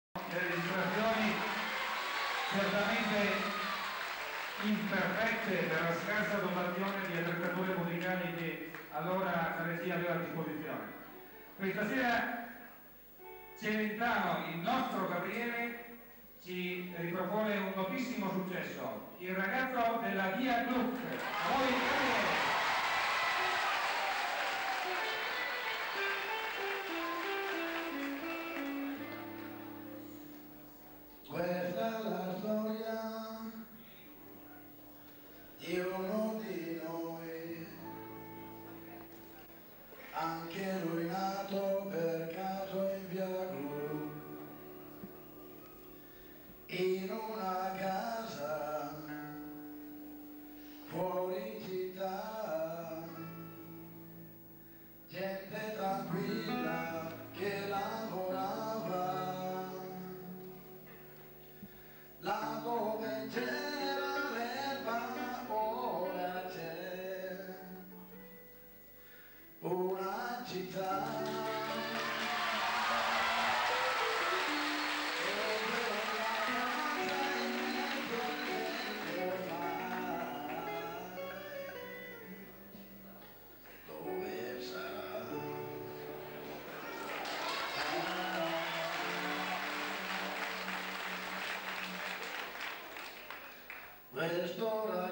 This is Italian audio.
Le registrazioni certamente imperfette per la scarsa dotazione di attrezzature musicali che allora la regia aveva a disposizione. Questa sera Celentano, il nostro Gabriele, ci ripropone un notissimo successo, Il ragazzo della via Gluck. A voi Gabriele! Questa è la storia di uno di noi, anche lui nato per caso in via Gluck, in una casa fuori città, gente tranquilla che lavorava. Là dove c'era l'erba ora c'è una città, dove la casa in mezzo all'ormai, dove sarà? Questo